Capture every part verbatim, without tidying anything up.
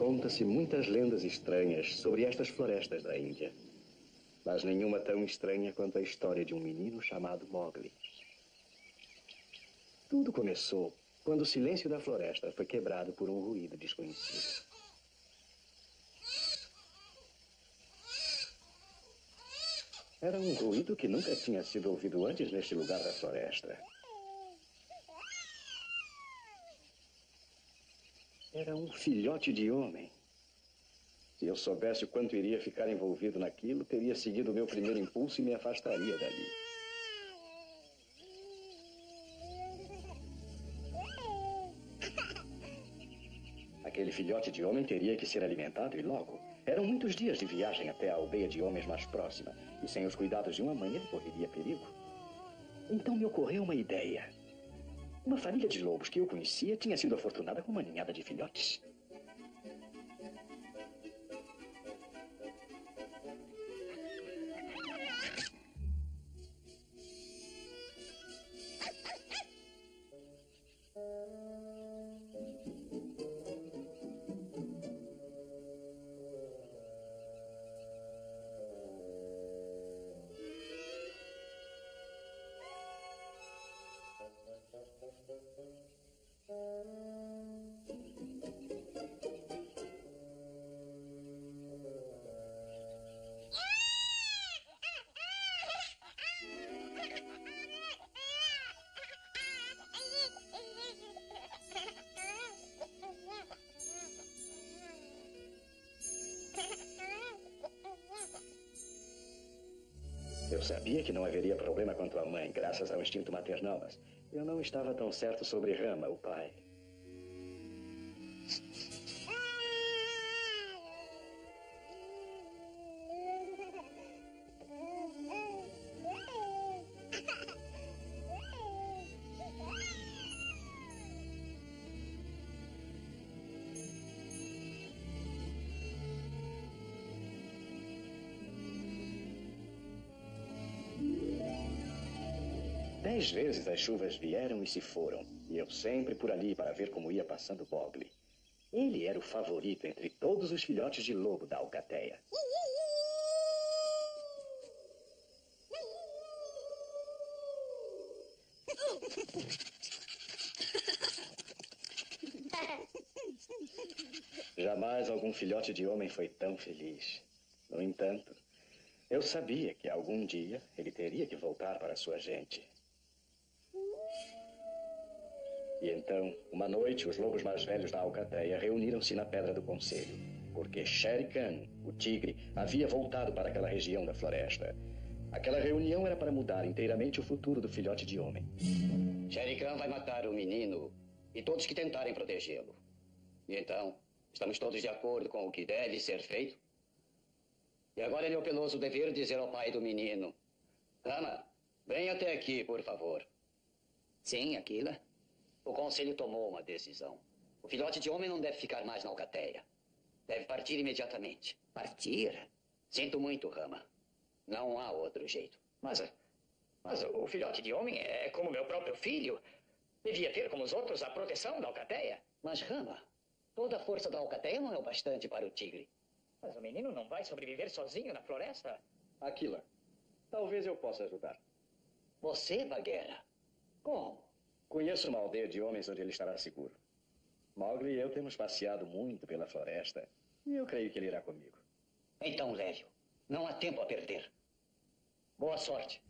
Conta-se muitas lendas estranhas sobre estas florestas da Índia, mas nenhuma tão estranha quanto a história de um menino chamado Mowgli. Tudo começou quando o silêncio da floresta foi quebrado por um ruído desconhecido. Era um ruído que nunca tinha sido ouvido antes neste lugar da floresta. Era um filhote de homem. Se eu soubesse o quanto iria ficar envolvido naquilo, teria seguido o meu primeiro impulso e me afastaria dali. Aquele filhote de homem teria que ser alimentado e logo. Eram muitos dias de viagem até a aldeia de homens mais próxima, e sem os cuidados de uma mãe ele correria perigo. Então me ocorreu uma ideia. Uma família de lobos que eu conhecia tinha sido afortunada com uma ninhada de filhotes. Eu sabia que não haveria problema quanto à mãe, graças ao instinto maternal, mas eu não estava tão certo sobre Rama, o pai. Dez vezes as chuvas vieram e se foram, e eu sempre por ali para ver como ia passando Mowgli. Ele era o favorito entre todos os filhotes de lobo da alcateia. Jamais algum filhote de homem foi tão feliz. No entanto, eu sabia que algum dia ele teria que voltar para sua gente. E então, uma noite, os lobos mais velhos da alcateia reuniram-se na Pedra do Conselho, porque Shere Khan, o tigre, havia voltado para aquela região da floresta. Aquela reunião era para mudar inteiramente o futuro do filhote de homem. Shere Khan vai matar o menino e todos que tentarem protegê-lo. E então, estamos todos de acordo com o que deve ser feito? E agora é meu penoso dever dizer ao pai do menino: Rama, venha até aqui, por favor. Sim, Aquila. O conselho tomou uma decisão. O filhote de homem não deve ficar mais na alcateia. Deve partir imediatamente. Partir? Sinto muito, Rama. Não há outro jeito. Mas, mas o filhote de homem é como meu próprio filho. Devia ter, como os outros, a proteção da alcateia. Mas, Rama, toda a força da alcateia não é o bastante para o tigre. Mas o menino não vai sobreviver sozinho na floresta? Aquila, talvez eu possa ajudar. Você, Bagheera? Como? Conheço uma aldeia de homens onde ele estará seguro. Mowgli e eu temos passeado muito pela floresta. E eu creio que ele irá comigo. Então leve-o. Não há tempo a perder. Boa sorte.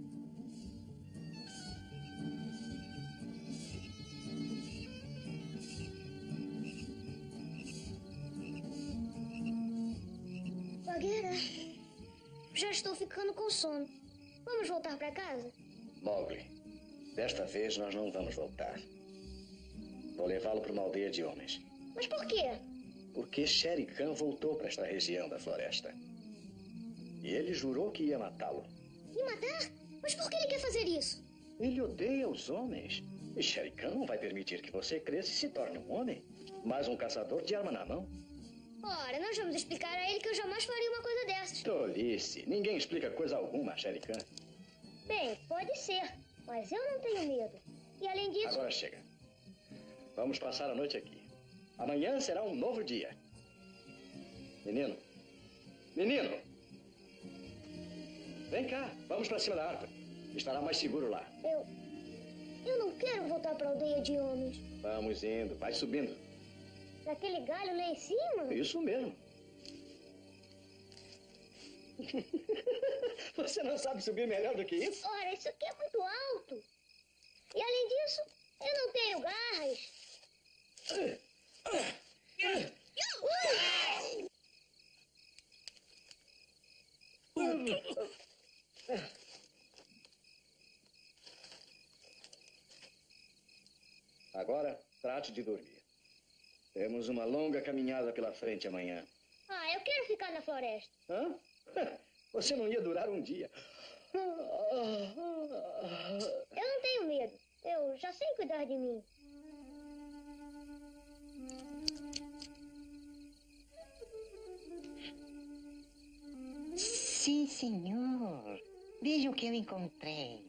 Bagheera, já estou ficando com sono. Vamos voltar para casa? Mowgli, desta vez nós não vamos voltar. Vou levá-lo para uma aldeia de homens. Mas por quê? Porque Shere Khan voltou para esta região da floresta. E ele jurou que ia matá-lo. Me matar? Mas por que ele quer fazer isso? Ele odeia os homens. E Shere Khan não vai permitir que você cresça e se torne um homem. Mas um caçador de arma na mão. Ora, nós vamos explicar a ele que eu jamais faria uma coisa dessas. Tolice. Ninguém explica coisa alguma a Shere Khan. Bem, pode ser. Mas eu não tenho medo. E além disso... Agora chega. Vamos passar a noite aqui. Amanhã será um novo dia. Menino. Menino. Vem cá, vamos pra cima da árvore. Estará mais seguro lá. Eu... Eu não quero voltar pra aldeia de homens. Vamos indo, vai subindo. Daquele galho lá em cima? Isso mesmo. Você não sabe subir melhor do que isso? Ora, isso aqui é muito alto. E além disso, eu não tenho garras. Agora, trate de dormir. Temos uma longa caminhada pela frente amanhã. Ah, eu quero ficar na floresta. Hã? Você não ia durar um dia. Eu não tenho medo. Eu já sei cuidar de mim. Sim, senhor. Veja o que eu encontrei.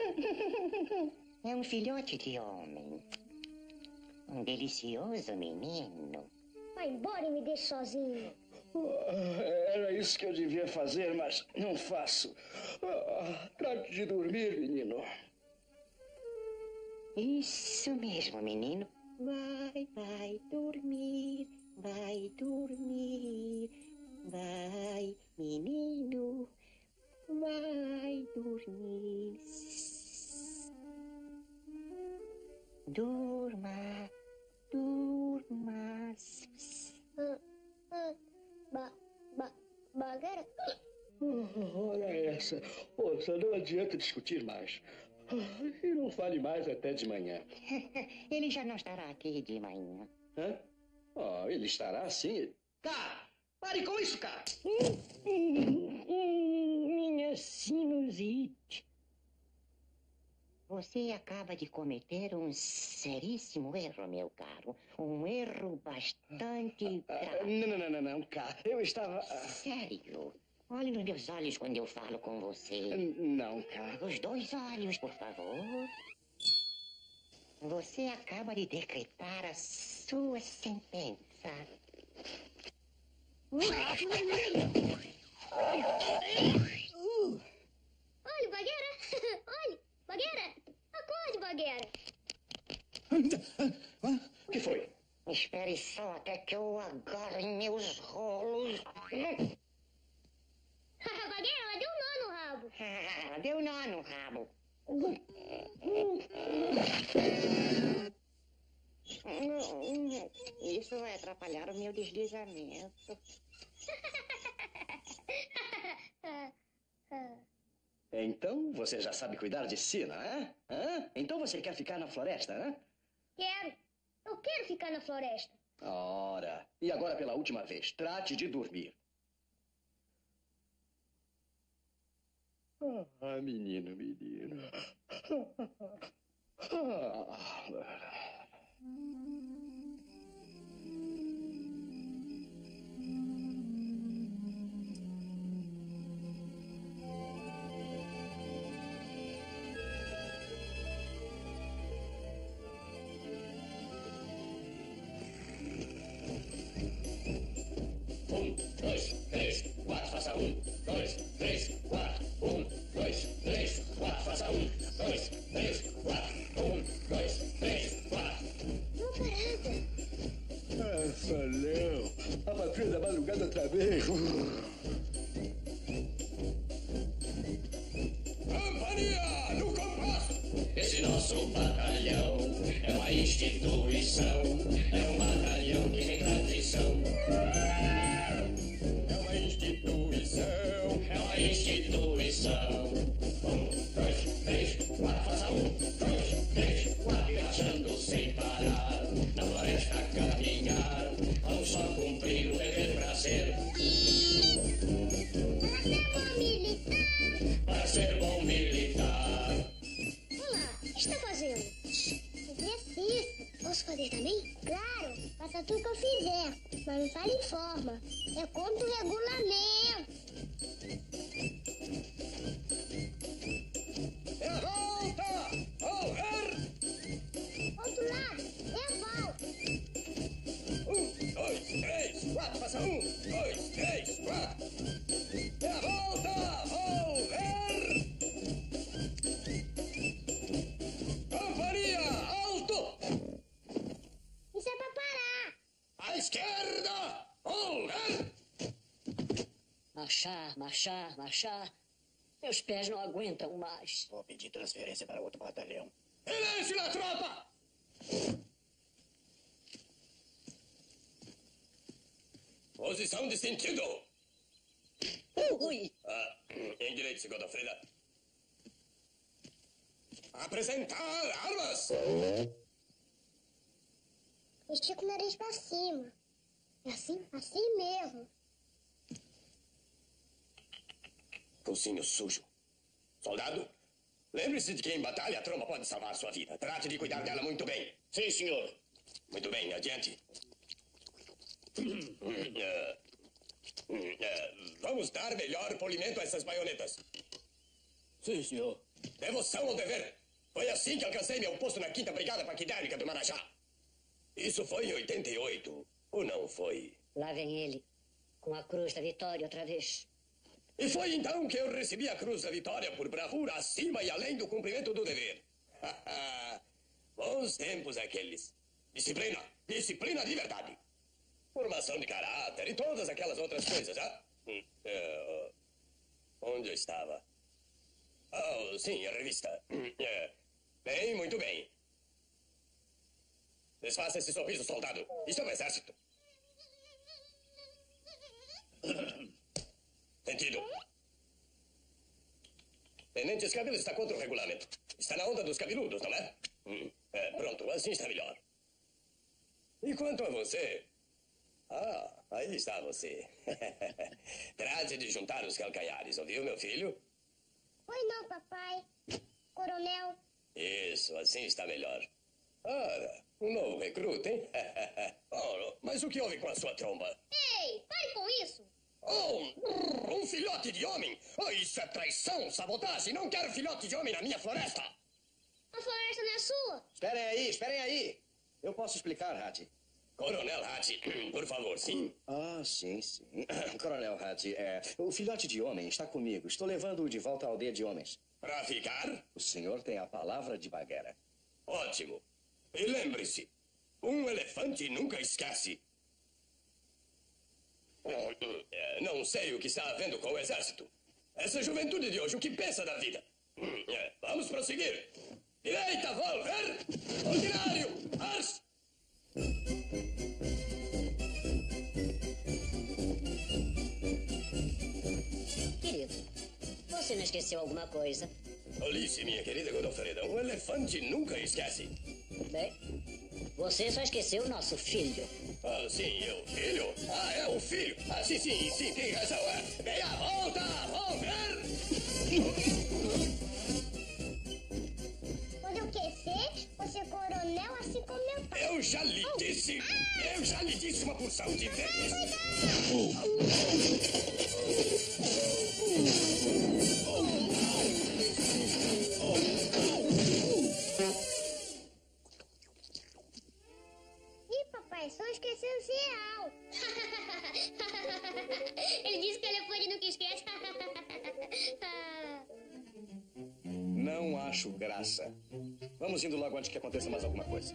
É um filhote de homem. Um delicioso menino. Vai embora e me deixe sozinho. Era isso que eu devia fazer, mas não faço. Trate de dormir, menino. Isso mesmo, menino. Vai, vai dormir, vai dormir. Vai, menino, vai dormir. Durma, durma. Ah, ah, ba, ba, Bagueira? Olha essa. Ouça, não adianta discutir mais. E não fale mais até de manhã. Ele já não estará aqui de manhã. Hã? Oh, ele estará assim. Cá! Pare com isso, cá! Minha sinusite. Você acaba de cometer um seríssimo erro, meu caro. Um erro bastante grave. Não, não, não, não, cá. Eu estava... Sério? Olhe nos meus olhos quando eu falo com você. Não, cá. Os dois olhos, por favor. Você acaba de decretar a sua sentença. Olhe, Bagueira! Olhe, Bagueira! Acorde, Bagueira! O que foi? Espere só até que eu agarre meus rolos. Bagueira, ela deu um nó no rabo. Ah, deu nó no rabo. Isso vai atrapalhar o meu deslizamento. Então você já sabe cuidar de si, não é? Hã? Então você quer ficar na floresta, né? Quero. Eu quero ficar na floresta. Ora, e agora pela última vez, trate de dormir. Ah, menino, menino. Ah. Um, dois, três, quatro, faça um, dois, três, quatro, um, dois, três, quatro, faça um, dois, três, quatro, um, dois, três, quatro. Uma parada. Essa não. A patrulha da madrugada outra vez. Companhia, no compasso! Esse nosso batalhão é uma instituição, é um batalhão que tem tradição. É uma instituição, é uma instituição. Um, dois, três, quatro, faça um, dois, três, quatro, viajando sem parar, na floresta caminhar, vamos só cumprir o dever pra ser. Para ser bom militar. Olá, o que está fazendo? Exercício. Posso fazer também? Claro, faça tudo que eu fizer. Mas não fale em forma. É contra o regulamento. É a volta! Ao er! Outro lado, é a volta. Um, dois, três, quatro, passa um, dois, marchar, marchar, marchar. Meus pés não aguentam mais. Vou pedir transferência para outro batalhão. Silêncio na tropa! Posição de sentido. Ui! Ah, em direito, segunda-feira. Apresentar armas! Estica o nariz pra cima. É assim, assim mesmo. Focinho sujo. Soldado, lembre-se de que em batalha a tromba pode salvar sua vida. Trate de cuidar dela muito bem. Sim, senhor. Muito bem, adiante. É, é, vamos dar melhor polimento a essas baionetas. Sim, senhor. Devoção ao dever. Foi assim que alcancei meu posto na quinta Brigada Paquidérmica do Marajá. Isso foi em oitenta e oito, ou não foi? Lá vem ele, com a cruz da vitória outra vez. E foi então que eu recebi a Cruz da Vitória por bravura acima e além do cumprimento do dever. Bons tempos aqueles. Disciplina, disciplina de verdade. Formação de caráter e todas aquelas outras coisas, ah? Hum, é, onde eu estava? Oh, sim, a revista. Hum, é. Bem, muito bem. Desfaça esse sorriso, soldado. Isso é um exército. Sentido. Tenente Escabelo está contra o regulamento. Está na onda dos cabeludos, não é? Hum, é, pronto, assim está melhor. E quanto a você? Ah, aí está você. Trate de juntar os calcanhares, ouviu, meu filho? Oi não, papai. Coronel. Isso, assim está melhor. Ora, um novo recruta, hein? Ora, mas o que houve com a sua tromba? Ei, pare com isso. Oh, um filhote de homem? Oh, isso é traição, sabotagem. Não quero filhote de homem na minha floresta. A floresta não é sua. Esperem aí, esperem aí. Eu posso explicar, Hattie. Coronel Hattie, por favor, sim. Ah, sim, sim. Coronel Hattie, é, o filhote de homem está comigo. Estou levando-o de volta à aldeia de homens. Pra ficar? O senhor tem a palavra de Baguera. Ótimo. E lembre-se, um elefante nunca esquece. É, não sei o que está havendo com o exército. Essa juventude de hoje, o que pensa da vida? É, vamos prosseguir. Direita, volver. Ordinário, marcha. Querido, você não esqueceu alguma coisa? Alice, minha querida Godofreda, um elefante nunca esquece. Bem, você só esqueceu o nosso filho. Ah, sim, eu. Filho? Ah, é o filho. Ah, sim, sim, sim, tem razão. É. Venha, volta, volver. Quando eu crescer, você é coronel assim como meu pai. Eu já lhe disse. Eu já lhe disse uma porção de vezes. Ih, papai, só esqueceu o cereal. Ele disse que o elefante nunca esquece. Não acho graça. Vamos indo logo antes que aconteça mais alguma coisa.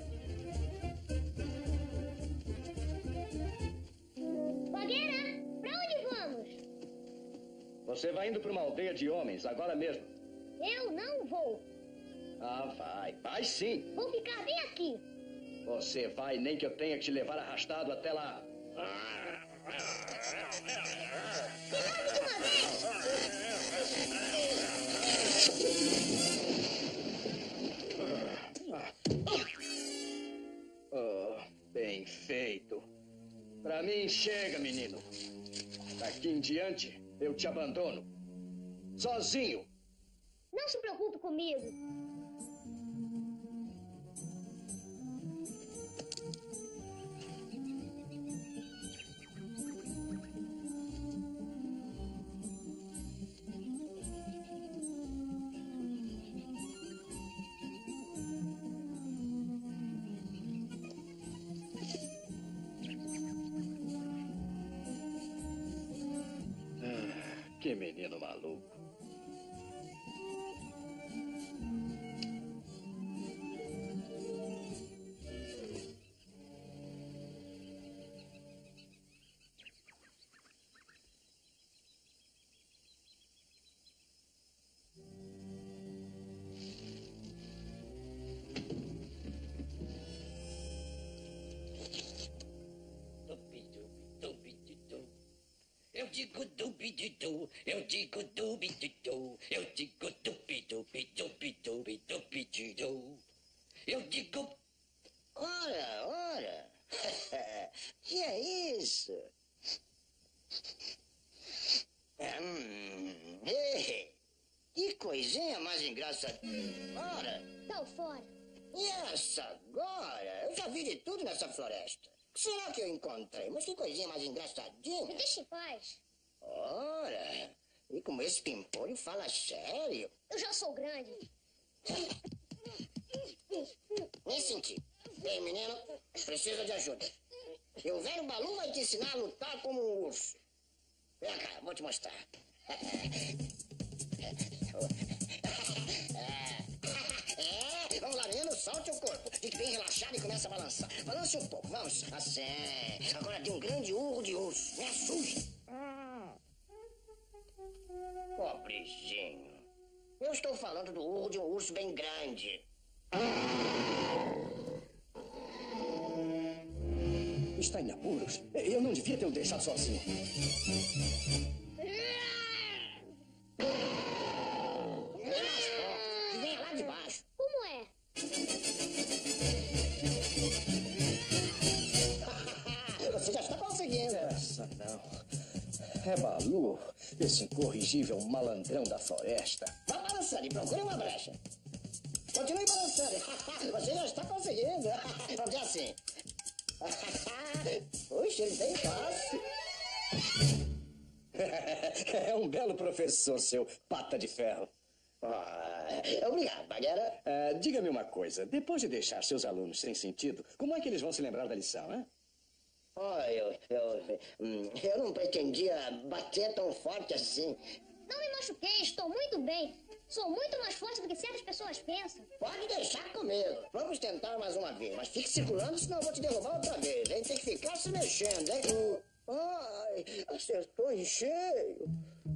Bagueira, pra onde vamos? Você vai indo para uma aldeia de homens, agora mesmo. Eu não vou. Ah, vai. Vai sim. Vou ficar bem aqui. Você vai, nem que eu tenha que te levar arrastado até lá. Ficamos de uma vez. Oh, bem feito. Pra mim, chega, menino. Daqui em diante, eu te abandono. Sozinho. Não se preocupe comigo. Que menino maluco. digo dubididu, eu digo dubididu, eu digo dubidubidubidubidubididu. Eu digo... Ora, ora, que é isso? Hum, ei, que coisinha mais engraçada. Ora... Tô fora. E essa agora? Eu já vi de tudo nessa floresta. O que será que eu encontrei? Mas que coisinha mais engraçadinha. Me deixa em paz. Ora, e como esse pimpolho fala sério. Eu já sou grande. Nem senti. Ei, menino, precisa de ajuda. E o velho Balu vai te ensinar a lutar como um urso. Vem cá, vou te mostrar. É, vamos lá, menino, solte o corpo. Fique bem relaxado e comece a balançar. Balance um pouco, vamos. Assim. Agora tem um grande urro de urso. Me assusta. Pobrezinho. Eu estou falando do urro de um urso bem grande. Está em apuros? Eu não devia ter o deixado sozinho. Vem lá de baixo. Como é? Você já está conseguindo. Essa não. É Balu, esse incorrigível malandrão da floresta. Vá balançando e procure uma brecha. Continue balançando. Você já está conseguindo. Vamos ver assim. Puxa, ele tem fácil. É um belo professor, seu pata de ferro. Ah, obrigado, Baguera. Ah, diga-me uma coisa. Depois de deixar seus alunos sem sentido, como é que eles vão se lembrar da lição, hein? Oh, eu, eu, eu não pretendia bater tão forte assim. Não me machuquei, estou muito bem. Sou muito mais forte do que certas pessoas pensam. Pode deixar comigo. Vamos tentar mais uma vez, mas fique circulando, senão eu vou te derrubar outra vez. Hein? Tem que ficar se mexendo, hein? Ai, acertou em cheio.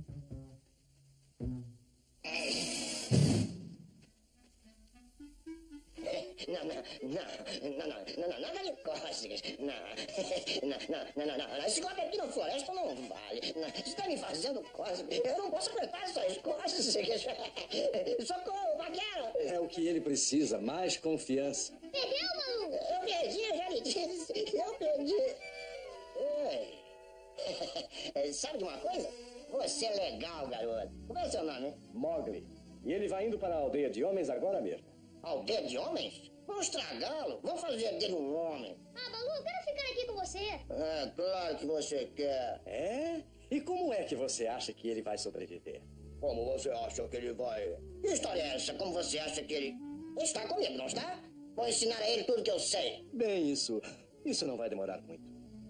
Não, não, não, não, não, não, não, nada de cócegas. Não, não, não, não, não, não. Esse golpe aqui na floresta não vale. Não, você está me fazendo cócegas. Eu não posso aguentar essas cócegas. Socorro, Baguera. É o que ele precisa, mais confiança. Perdeu, Balu? Eu perdi, eu já lhe disse. Eu perdi. Ei. Sabe de uma coisa? Você é legal, garoto. Como é seu nome? Mowgli. E ele vai indo para a aldeia de homens agora mesmo. Aldeia de homens? Vamos estragá-lo. Vamos fazer dele um homem. Ah, Balu, eu quero ficar aqui com você. É, claro que você quer. É? E como é que você acha que ele vai sobreviver? Como você acha que ele vai? Que história é essa? Como você acha que ele... Está comigo, não está? Vou ensinar a ele tudo que eu sei. Bem, isso... Isso não vai demorar muito.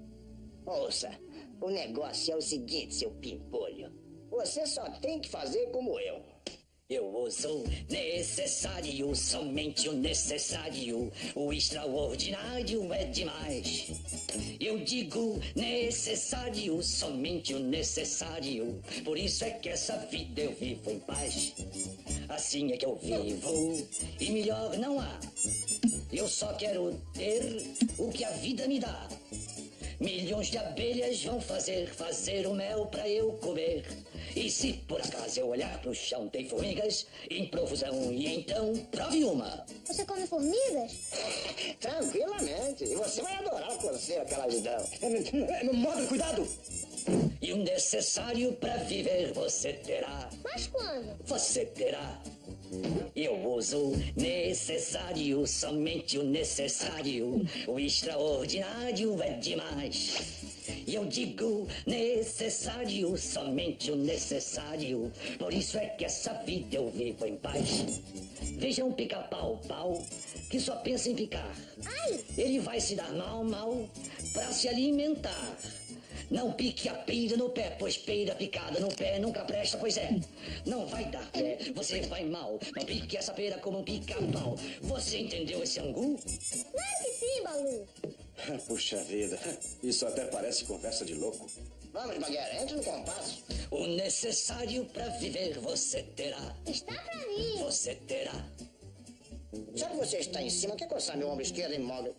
Ouça, o negócio é o seguinte, seu pimpolho. Você só tem que fazer como eu. Eu uso necessário, somente o necessário. O extraordinário é demais. Eu digo necessário, somente o necessário. Por isso é que essa vida eu vivo em paz. Assim é que eu vivo, e melhor não há. Eu só quero ter o que a vida me dá. Milhões de abelhas vão fazer, fazer o mel pra eu comer. E se por acaso eu olhar pro chão tem formigas em profusão, e então prove uma. Você come formigas? Tranquilamente. E você vai adorar conhecer aquelas dão. Mowgli, cuidado! E o necessário pra viver você terá. Mas quando? Você terá. Eu uso necessário, somente o necessário. O extraordinário é demais. E eu digo necessário, somente o necessário. Por isso é que essa vida eu vivo em paz. Vejam um pica-pau, pau, que só pensa em picar. Ai! Ele vai se dar mal, mal, pra se alimentar. Não pique a peida no pé, pois peida picada no pé nunca presta, pois é. Não vai dar pé, você vai mal. Não pique essa pera como um pica-pau. Você entendeu esse angu? Claro que sim, Balu. Puxa vida, isso até parece conversa de louco. Vamos, Baguera, entre no compasso. O necessário pra viver você terá. Está pra mim. Você terá. Já que você está em cima, quer coçar meu ombro esquerdo, hein, Mowgli?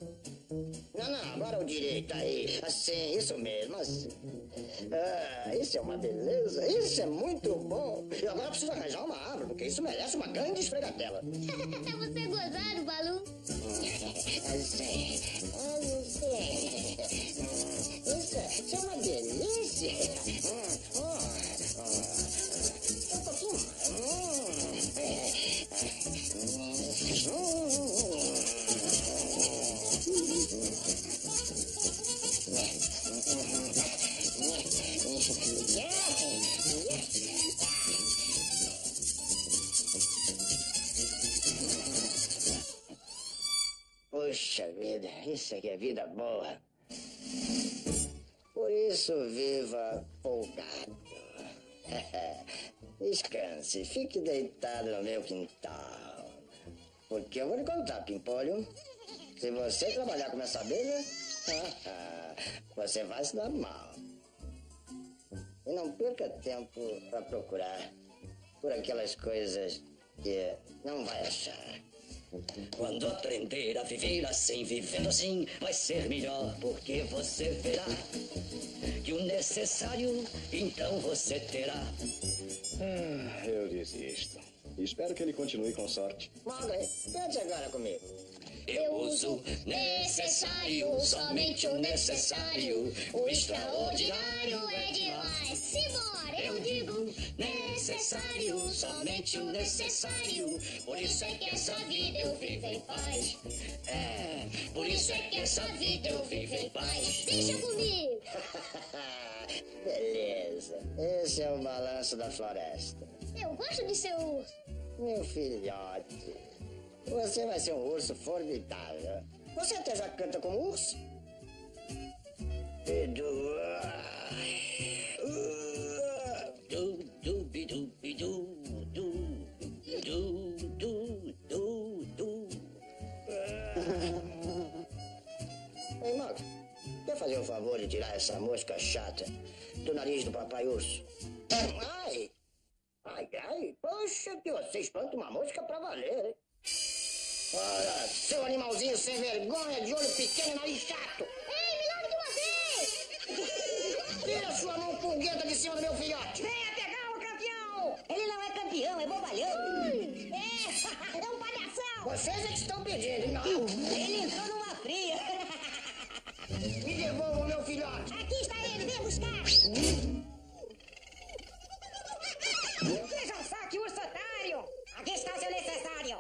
Não, não, agora o direito aí. Assim, isso mesmo, assim. Ah, isso é uma beleza. Isso é muito bom. E agora eu preciso arranjar uma árvore, porque isso merece uma grande esfregatela. Você é gozado, Balu? Assim, assim. Isso, isso é uma delícia. Hum, hum, hum. Um pouquinho. Hum, é. Puxa vida, isso aqui é vida boa. Por isso viva folgado. Descanse, fique deitado no meu quintal. Porque eu vou lhe contar, Pimpolho. Se você trabalhar com essa abelha, você vai se dar mal. E não perca tempo para procurar por aquelas coisas que não vai achar. Quando aprender a viver assim, vivendo assim, vai ser melhor, porque você verá que o necessário, então você terá. Ah, eu desisto. Espero que ele continue com sorte. Mogli, cante agora comigo. Eu uso necessário, somente o necessário. O extraordinário é demais. Simbora, Eu digo necessário, somente o necessário. Por isso é que essa vida eu vivo em paz. É, por isso é que essa vida eu vivo em paz. Deixa comigo. Beleza, esse é o balanço da floresta. Eu gosto de ser urso. Meu filhote, você vai ser um urso formidável. Você até já canta como urso? Bidu. Du, du, bidu, bidu, du, du, du, du, du. Ei, Mogli, quer fazer o favor de tirar essa mosca chata do nariz do papai urso? Ai! Ai, ai, poxa, que você espanta uma mosca pra valer, hein? Ora, seu animalzinho sem vergonha, de olho pequeno e nariz chato! Ei, me largue de uma vez! Tira sua mão pulguenta de cima do meu filhote! Venha pegar o campeão! Ele não é campeão, é bobalhão! É, é um palhação! Vocês é que estão pedindo, hein? Não. Ele entrou numa fria! Me devolva o meu filhote! Aqui está ele, vem buscar! Vejam só que urso otário! Aqui está o seu necessário!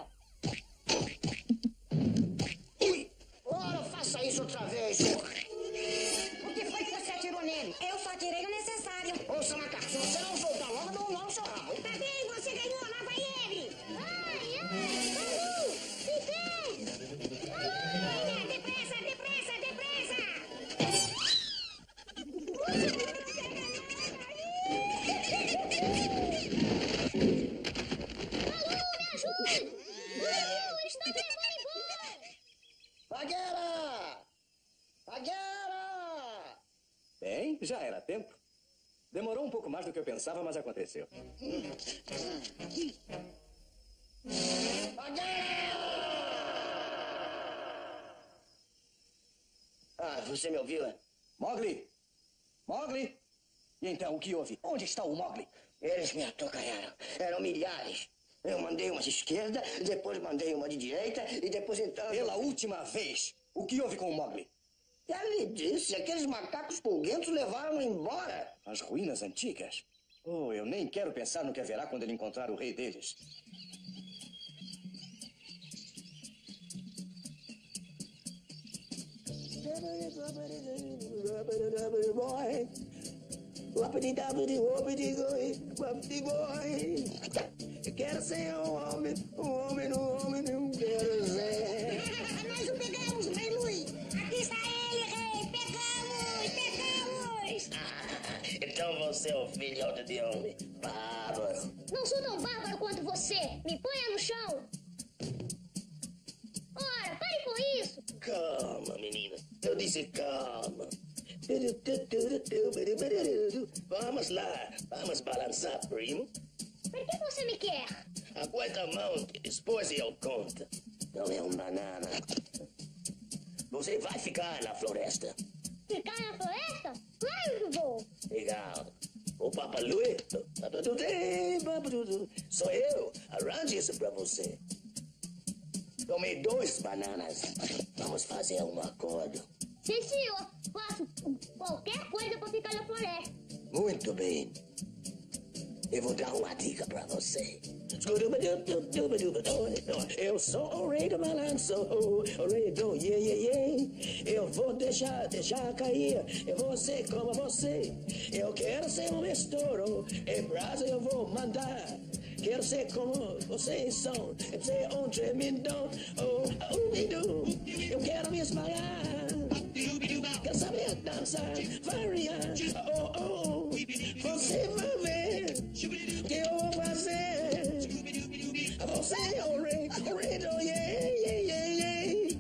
Ui! Ora, faça isso outra vez! O que foi que você atirou nele? Eu só tirei o necessário! Ouça, macaco, se você não soltar logo, eu dou um nó no seu rabo! Tá bem, você ganhou, lá vai ele! Ai, ai, Balu! Fiquei! Venha, depressa, depressa, depressa! Bagheera! Bagheera! Bem, já era tempo. Demorou um pouco mais do que eu pensava, mas aconteceu. Bagheera! Ah, você me ouviu, né? Mogli! Mogli! E então, o que houve? Onde está o Mogli? Eles me atocanharam. Eram milhares. Eu mandei uma de esquerda, depois mandei uma de direita e depois então... Pela última vez, o que houve com o Mogli? Já lhe disse, aqueles macacos pulguentos levaram-no embora. As ruínas antigas? Oh, eu nem quero pensar no que haverá quando ele encontrar o rei deles. Eu quero ser um homem, um homem, um homem, não quero ser. Nós o pegamos, Rei Lui! Aqui está ele, rei! Pegamos, pegamos! Ah, então você é o filhote de homem, bárbaro. Não sou tão bárbaro quanto você! Me ponha no chão! Ora, pare com isso! Calma, menina. Eu disse calma. Vamos lá, vamos balançar, primo. Por que você me quer? Aguenta a mão, que depois eu conto. Não é um banana. Você vai ficar na floresta. Ficar na floresta? Claro que vou. Legal. O Papaluí, sou eu. Arranje isso pra você. Tomei dois bananas. Vamos fazer um acordo. Sim, senhor. Faço qualquer coisa pra ficar na floresta. Muito bem. Eu vou dar uma dica pra você. Eu sou o rei do balanço, o rei do yeah, yeah, yeah. Eu vou deixar, deixar cair, eu vou ser como você. Eu quero ser um estouro, em brasa eu vou mandar. Quero ser como vocês são, ser um tremendão, oh, oh, eu quero me espalhar. Quero saber dançar, variar, oh, oh, você vai ver o que eu vou fazer. Você é o rei, o rei do yeah, yeah, yeah, yeah.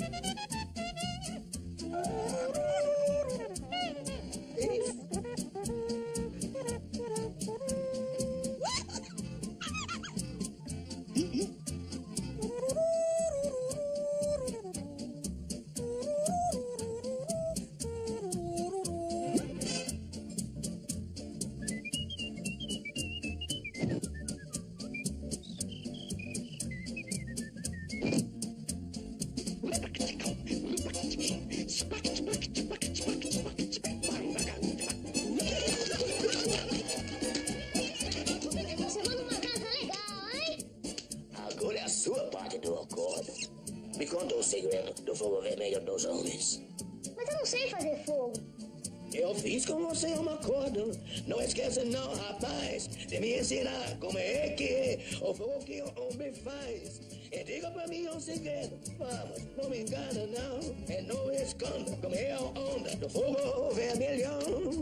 Você manda uma casa legal, hein? Agora é a sua parte do acordo. Me conta o segredo do fogo vermelho dos homens. Mas eu não sei fazer fogo. Eu fiz com você um acordo. Não esqueça não, rapaz, de me ensinar como é que é o fogo que o homem faz. E diga pra mim um segredo. Vamos, não me engana não. E não esconda como é a onda do fogo vermelhão.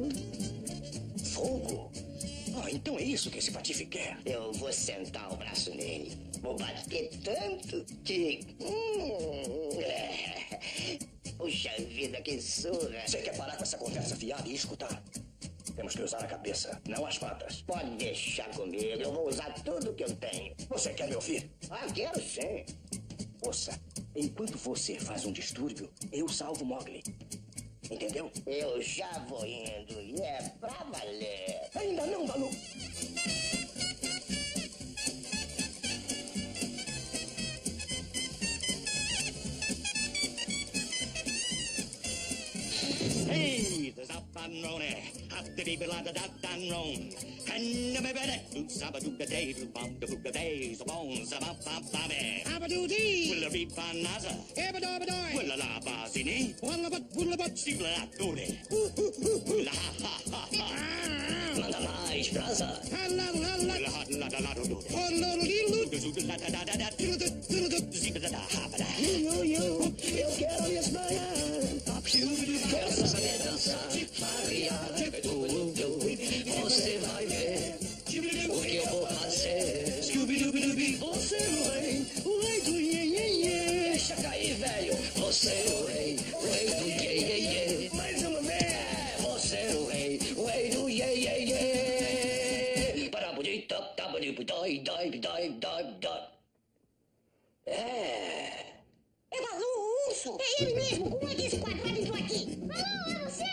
Fogo? Ah, então é isso que esse patife quer. Eu vou sentar o braço nele. Vou bater tanto que... Hum, é. Puxa vida, que surra. Você quer parar com essa conversa fiada e escutar? Temos que usar a cabeça, não as patas. Pode deixar comigo, eu vou usar tudo que eu tenho. Você quer me ouvir? Ah, quero sim. Ouça, enquanto você faz um distúrbio, eu salvo Mowgli. Entendeu? Eu já vou indo e é pra valer. Ainda não, Balu. Hey, there's up and Ronnie, up the baby la da da dan ron. And the baby, do saba do the day, do bum the hook the days, the bones, the bum bum babby. Abadoo dee, will the beep and naza, ebadobadoi, will the la bazini, walla but, willa but, see la doody. La ha ha ha ha. Manda mais, brasa. La la la la la la la do. Oh no little do la da da da da do do do do do da da ha ba da. Eu, eu, eu quero me esbanhar. Quero saber dançar, variar, tudo. Você vai ver o que eu vou fazer. Você é o rei, o rei do iê, iê, iê. Deixa cair, velho. Você é o rei, o rei do iê, iê, iê. Mais uma vez. Você é o rei, o rei do iê, iê, iê. Parabudita, tabadibu, dai, dai, dai, dai, dai. É. É Balu, o urso. É ele mesmo. Como é que esse quadrado entrou aqui? Balu, é você!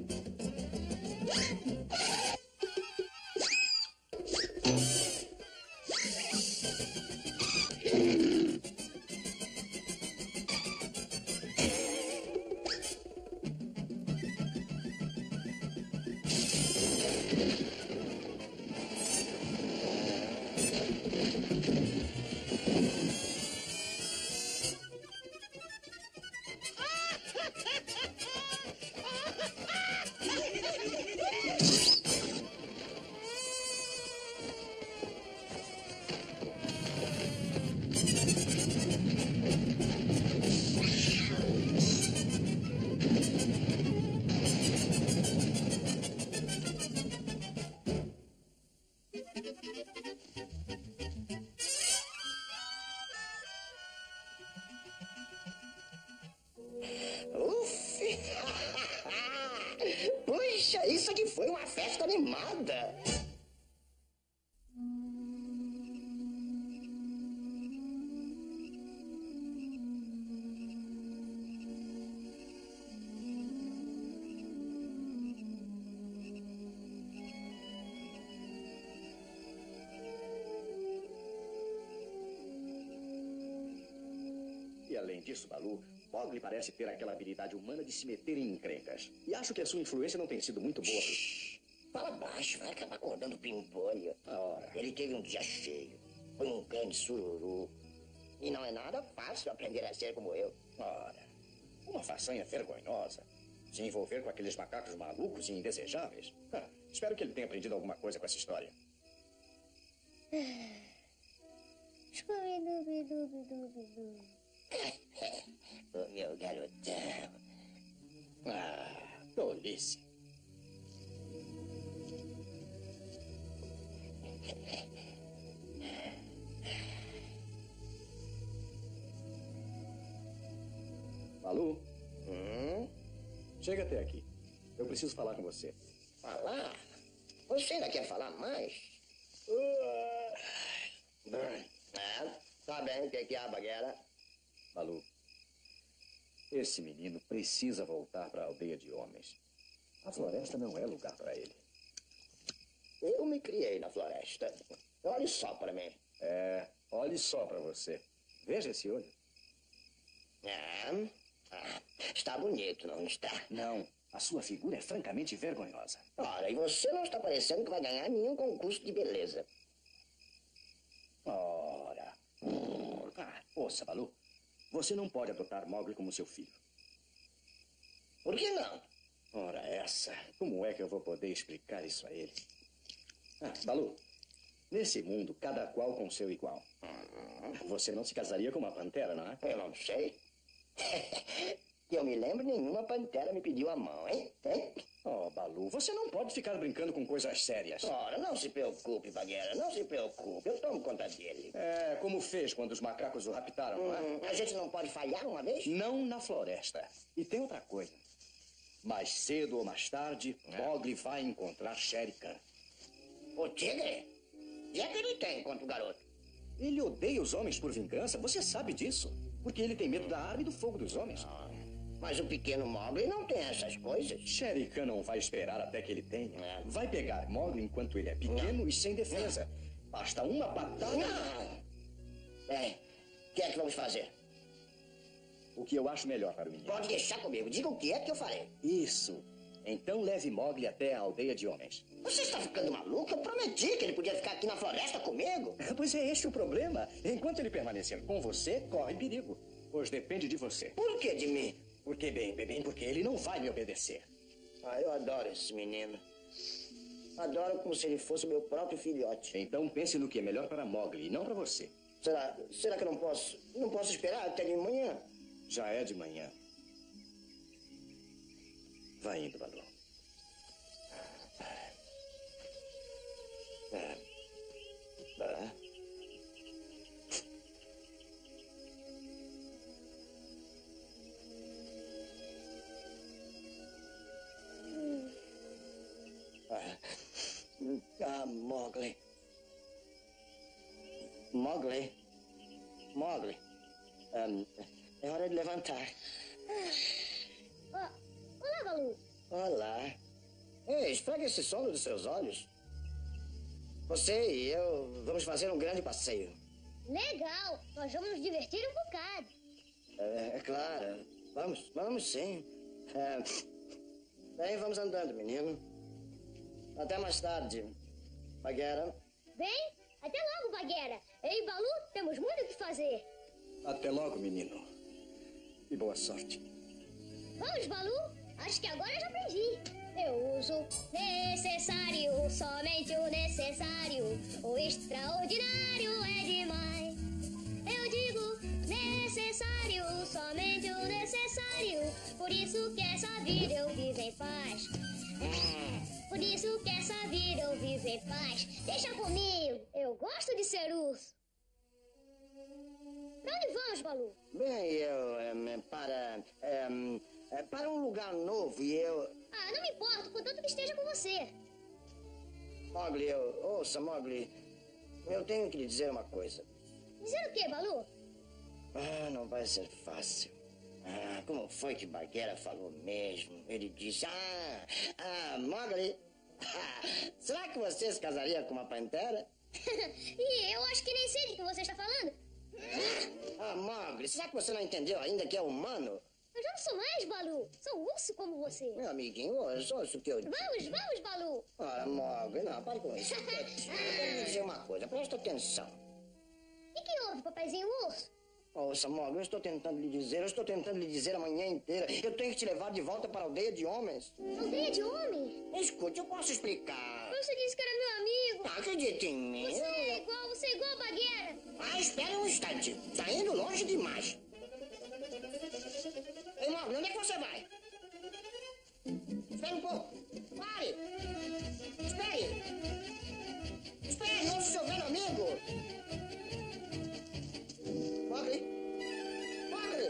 Puxa, isso aqui foi uma festa animada. E além disso, Balu, Mowgli parece ter aquela habilidade humana de se meter em encrencas. E acho que a sua influência não tem sido muito boa. Shhh, fala baixo, vai acabar acordando o Pimpolho. Ora. Ele teve um dia cheio, foi um grande sururu. E não é nada fácil aprender a ser como eu. Ora, uma façanha vergonhosa. Se envolver com aqueles macacos malucos e indesejáveis. Ah, espero que ele tenha aprendido alguma coisa com essa história. Scooby-Dooby-Dooby-Dooby-Doo. O meu garotão. Ah, tolice. Balu? Hum? Chega até aqui. Eu preciso falar com você. Falar? Você ainda quer falar mais? É, tá bem, o que é a bagueira? Balu, esse menino precisa voltar para a aldeia de homens. A floresta não é lugar para ele. Eu me criei na floresta. Olhe só para mim. É, olhe só para você. Veja esse olho. É, ah, está bonito, não está? Não, a sua figura é francamente vergonhosa. Ora, e você não está parecendo que vai ganhar nenhum concurso de beleza. Ora. Ah, ouça, Balu. Você não pode adotar Mowgli como seu filho. Por que não? Ora, essa. Como é que eu vou poder explicar isso a ele? Ah, Balu, nesse mundo, cada qual com seu igual. Você não se casaria com uma pantera, não é? Eu não sei. Que eu me lembro, nenhuma pantera me pediu a mão, hein? hein? Oh, Balu, você não pode ficar brincando com coisas sérias. Ora, não se preocupe, Bagueira, não se preocupe. Eu tomo conta dele. É, como fez quando os macacos o raptaram, hum, não é? A gente não pode falhar uma vez? Não na floresta. E tem outra coisa. Mais cedo ou mais tarde, é. Mowgli vai encontrar Shere Khan. O tigre? E é que ele tem contra o garoto? Ele odeia os homens por vingança, você sabe disso. Porque ele tem medo da arma e do fogo dos homens. Ah, mas o pequeno Mowgli não tem essas coisas. Shere Khan não vai esperar até que ele tenha. É. Vai pegar Mowgli enquanto ele é pequeno não. e sem defesa. Não. Basta uma patada... Não! Bem, o que é que vamos fazer? O que eu acho melhor para o menino. Pode deixar comigo, diga o que é que eu farei. Isso. Então leve Mowgli até a aldeia de homens. Você está ficando maluco? Eu prometi que ele podia ficar aqui na floresta comigo. Pois é este o problema. Enquanto ele permanecer com você, corre perigo. Pois depende de você. Por que de mim? Porque, bem, bem, porque ele não vai me obedecer. Ah, eu adoro esse menino. Adoro como se ele fosse meu próprio filhote. Então pense no que é melhor para Mowgli e não para você. Será, será que eu não posso, não posso esperar até de manhã? Já é de manhã. Vai indo, Balu. É. É. Ah, Mowgli. Mowgli. Mowgli. Um, é hora de levantar. Oh, olá, Balu. Olá. Ei, esfregue esse sono dos seus olhos. Você e eu vamos fazer um grande passeio. Legal. Nós vamos nos divertir um bocado. É, é claro. Vamos, vamos sim. É, bem, vamos andando, menino. Até mais tarde, Bagueira. Bem, até logo, Bagueira. Eu e Balu temos muito o que fazer. Até logo, menino. E boa sorte. Vamos, Balu. Acho que agora eu já aprendi. Eu uso necessário, somente o necessário. O extraordinário é demais. Eu digo necessário, somente o necessário. Por isso que essa vida eu vivo em paz. É, por isso que essa vida eu vivo em paz. Deixa comigo, eu gosto de ser urso. Pra onde vamos, Balu? Bem, eu... É, para... É, é, para um lugar novo e eu... Ah, não me importo, contanto que esteja com você. Mowgli, eu... Ouça, Mowgli. Eu tenho que lhe dizer uma coisa. Dizer o quê, Balu? Ah, não vai ser fácil. Ah, como foi que Bagueira falou mesmo? Ele disse... Ah, ah, Mowgli... Ah, será que você se casaria com uma pantera? E eu acho que nem sei do que você está falando. Ah, Mowgli, Mogli, será que você não entendeu ainda que é humano? Eu já não sou mais, Balu. Sou urso como você. Meu amiguinho, olha só isso que eu digo. Vamos, vamos, Balu. Ora, Mogli, não, pare com isso. Eu quero lhe dizer uma coisa, presta atenção. O que houve, papaizinho urso? Ouça, Mogli, eu estou tentando lhe dizer, eu estou tentando lhe dizer a manhã inteira. Eu tenho que te levar de volta para a aldeia de homens. Aldeia de homens? Escute, eu posso explicar. Você disse que era meu amigo. Não acredita em mim. Você é igual, você é igual a Bagueira. Ah, espere um instante. Tá indo longe demais. Ei, Mogli, onde é que você vai? Espere um pouco. Pare. Espere. Espere, ouça seu velho amigo. Mogli. Mogli.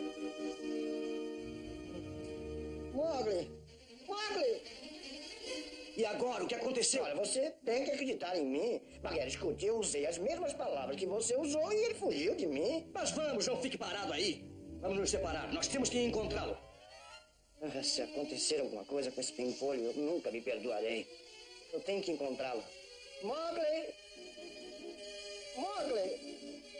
Mogli. Mogli. E agora, o que aconteceu? Olha, você tem que acreditar em mim. Bagueira, escute, eu usei as mesmas palavras que você usou e ele fugiu de mim. Mas vamos, não fique parado aí. Vamos nos separar, nós temos que encontrá-lo. Ah, se acontecer alguma coisa com esse pimpolho, eu nunca me perdoarei. Eu tenho que encontrá-lo. Mogli! Mogli!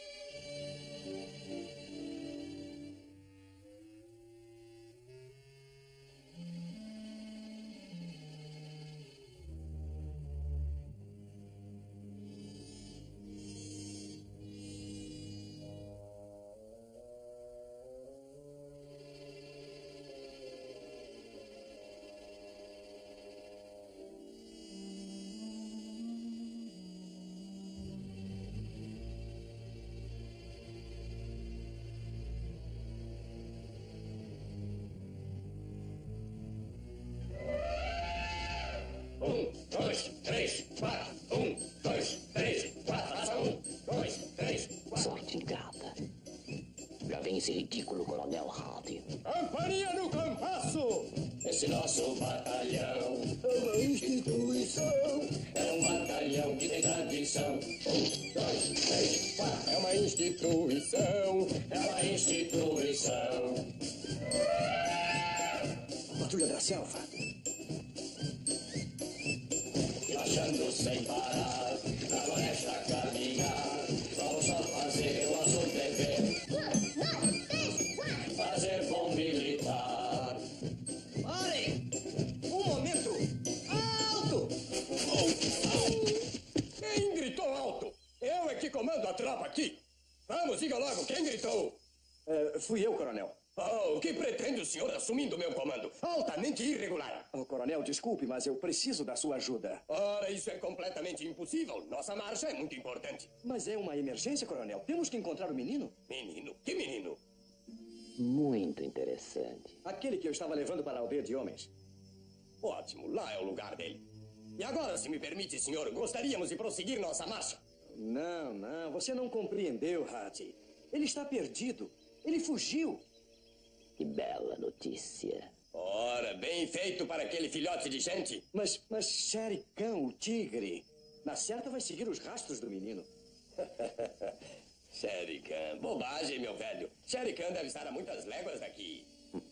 Esse ridículo coronel Hardy. Companhia no compasso! Esse nosso batalhão é uma instituição. É um batalhão de tradição. Um, dois, três, quatro. É uma instituição. É uma instituição. Patrulha da selva. Viajando sem parar, na floresta caminhar. Vamos só fazer o nosso dever. Fazer bom militar. Parem! Um momento! Alto! Quem gritou alto? Eu é que comando a tropa aqui. Vamos, diga logo, quem gritou? É, fui eu, coronel. Oh, o que pretende o senhor assumindo meu comando? Altamente irregular. Oh, coronel, desculpe, mas eu preciso da sua ajuda. Ora, isso é completamente impossível. Nossa marcha é muito importante. Mas é uma emergência, coronel. Temos que encontrar o menino. Menino? Que menino? Muito interessante. Aquele que eu estava levando para a aldeia de homens. Ótimo, lá é o lugar dele. E agora, se me permite, senhor, gostaríamos de prosseguir nossa marcha. Não, não, você não compreendeu, Hati. Ele está perdido. Ele fugiu. Que bela notícia. Ora, bem feito para aquele filhote de gente. Mas, mas Shere Khan, o tigre, na certa vai seguir os rastros do menino. Shere Khan, bobagem, meu velho. Shere Khan deve estar a muitas léguas daqui.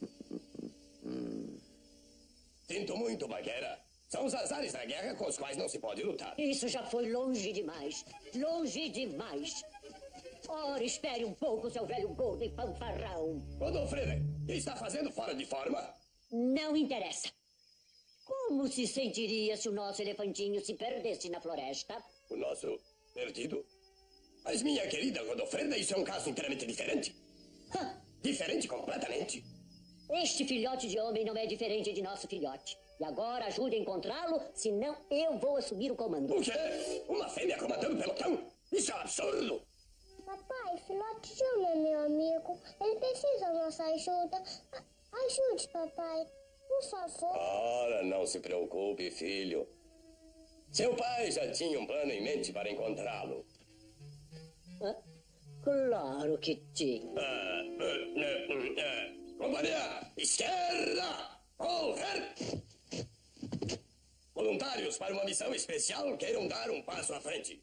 Sinto muito, Bagueira. São os azares da guerra com os quais não se pode lutar. Isso já foi longe demais. Longe demais. Ora, espere um pouco, seu velho gordo e fanfarrão. Godofreda, o que está fazendo fora de forma? Não interessa. Como se sentiria se o nosso elefantinho se perdesse na floresta? O nosso perdido? Mas, minha querida Godofreda, isso é um caso inteiramente diferente. Hã? Diferente completamente. Este filhote de homem não é diferente de nosso filhote. E agora ajude a encontrá-lo, senão eu vou assumir o comando. O quê? Uma fêmea comandando o pelotão? Isso é um absurdo. Papai, filhote de homem é meu amigo. Ele precisa da nossa ajuda. A- Ajude, papai. Por favor. Ora, não se preocupe, filho. Seu pai já tinha um plano em mente para encontrá-lo. Hã? Claro que tinha. Ah, ah, ah, ah. Companhia, esquerda! Over! Voluntários para uma missão especial queiram dar um passo à frente.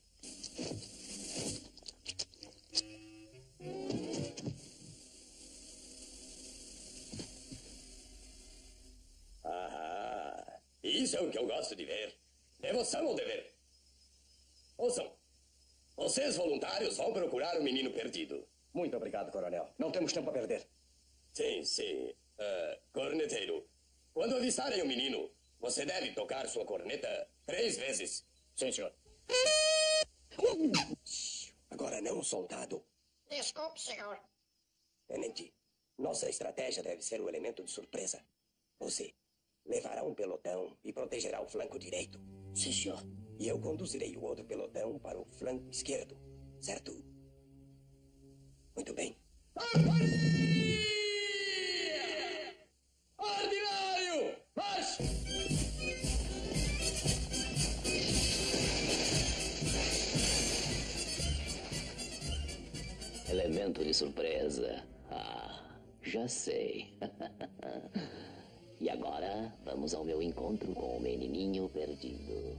Ah, isso é o que eu gosto de ver. Devoção ao dever. Ouçam, vocês voluntários vão procurar o menino perdido. Muito obrigado, coronel. Não temos tempo a perder. Sim, sim. Uh, corneteiro, quando avistarem o menino, você deve tocar sua corneta três vezes. Sim, senhor. Agora não, soldado. Desculpe, senhor. Tenente, nossa estratégia deve ser o elemento de surpresa. Você levará um pelotão e protegerá o flanco direito. Sim, senhor. E eu conduzirei o outro pelotão para o flanco esquerdo, certo? Muito bem. Ordinário! Marche! Elemento de surpresa. Ah, já sei. E agora, vamos ao meu encontro com o menininho perdido.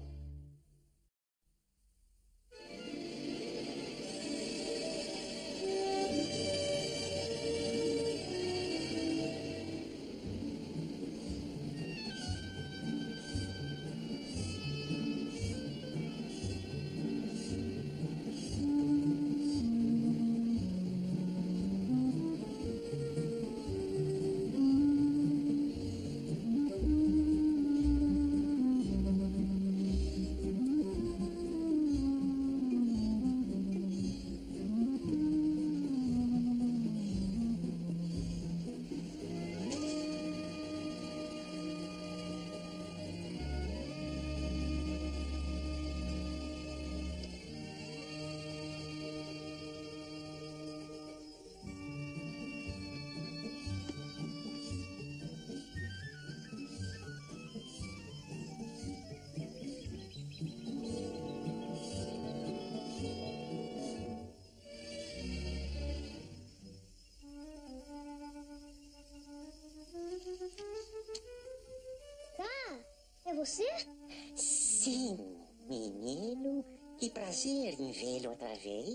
É você? Sim, menino. Que prazer em vê-lo outra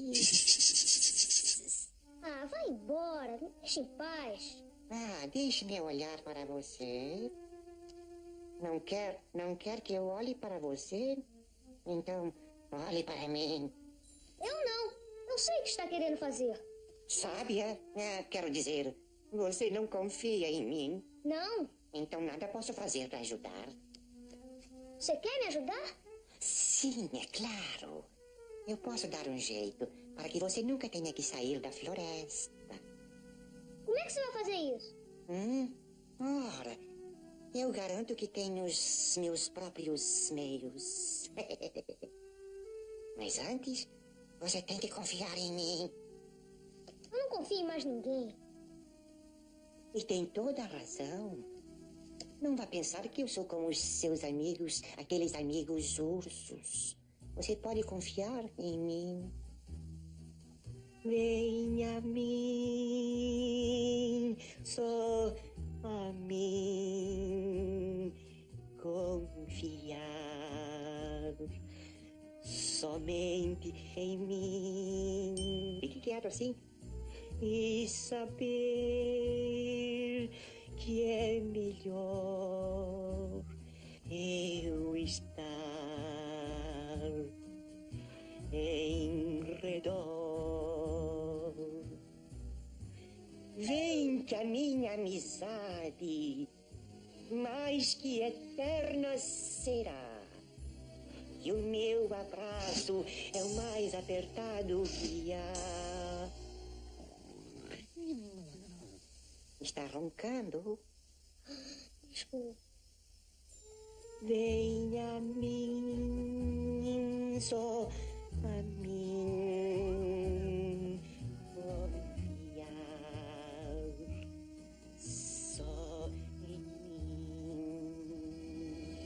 vez. Ah, vai embora. Me deixa em paz. Ah, deixe-me olhar para você. Não quer, não quer que eu olhe para você? Então, olhe para mim. Eu não. Eu sei o que está querendo fazer. Sábia? Ah, quero dizer, você não confia em mim? Não. Então nada posso fazer para ajudar. Você quer me ajudar? Sim, é claro. Eu posso dar um jeito para que você nunca tenha que sair da floresta. Como é que você vai fazer isso? Hum? Ora, eu garanto que tenho os meus próprios meios. Mas antes, você tem que confiar em mim. Eu não confio em mais ninguém. E tem toda a razão. Não vá pensar que eu sou como os seus amigos, aqueles amigos ursos. Você pode confiar em mim. Venha a mim, só a mim confiar. Somente em mim. Fique quieto assim. E saber que é melhor eu estar em redor. Vem que a minha amizade mais que eterna será. E o meu abraço é o mais apertado que há. Está roncando? Desculpa. Venha a mim, só a mim confiar, só em mim.